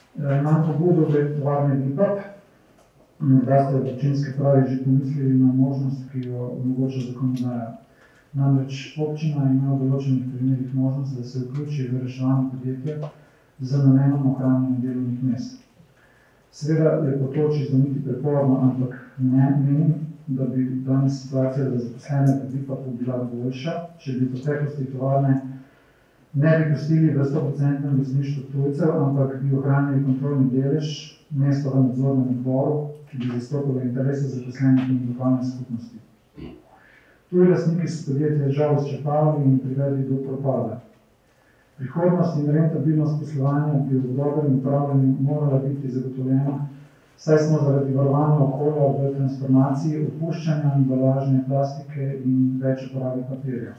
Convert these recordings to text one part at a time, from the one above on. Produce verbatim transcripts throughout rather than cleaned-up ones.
Imam pobudo v tovarni Vipap, da ste v občinski upravi že pomislili na možnost, ki jo omogoča zakonodaja. Namreč občina ima v določenih primerih možnost, da se vključi v reševanje podjetja z namenom ohranjanja delovnih mest. Seveda je po toči zdomiti preporno, ampak ne menim, da bi danes situacija za zaposlene v Vipapu bila boljša, če bi v preteklosti tovarne ne bi pustili v sto procentnem lastništvu tujcev, ampak bi ohranili kontrolni delež, mesto v nadzornem odboru, ki bi zastopalo interese zaposlenih in lokalne skupnosti. Tuji lastniki so podjetje žal izčrpavali in privedli do propada. Prihodnost in rentabilnost poslovanja bi v dobrem upravljanju morala biti zagotovljena, saj smo zaradi varovanja okolja v transformaciji, opuščanja embalažne plastike in več uporabe papirja.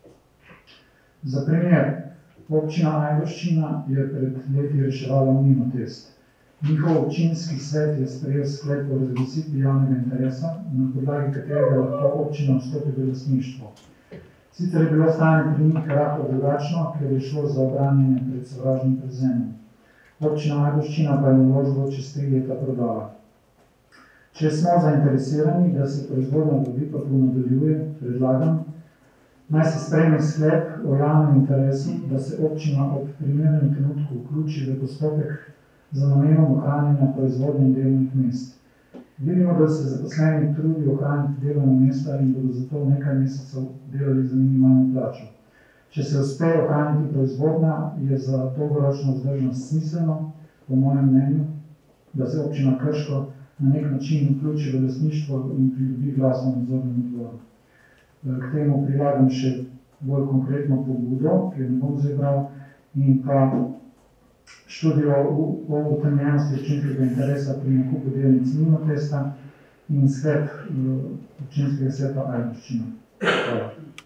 Za primer, občina Ajdovščina je pred leti reševala Mlinotest. Njihov občinski svet je sprejel sklep o razglasitvi javnega interesa, na podlagi katerega lahko občina vstopi v lastništvo. Sicer je bilo stanje pri njih rahlo drugačno, ker je šlo za obranjanje pred sovražnim prevzemom. Občina Ajdovščina pa je naložbo čez tri leta prodala. Če smo zainteresirani, da se proizvodnja v Vipapu nadaljuje, predlagam, naj se sprejme sklep o javnem interesu, da se občina ob primernem trenutku vključi v postopek za namenom ohranjanja proizvodnje in delovnih mest. Vidimo, da se zaposleni trudijo ohraniti delovna mesta in bodo zato nekaj mesecev delali za minimalno plačo. Če se uspe ohraniti proizvodnja, je za dolgoročno vzdržnost smiselno, po mojem mnenju, da se občina Krško na nek način vključi v lastništvo in pridobi glas v nadzornem odboru. K temu prilagam še bolj konkretno pobudo, ki jo ne bom zebral, in pa študijo o utemeljenosti občinskega interesa pri nakupu delnic Mlinotesta in sklep občinskega sveta Ajdovščina. Hvala.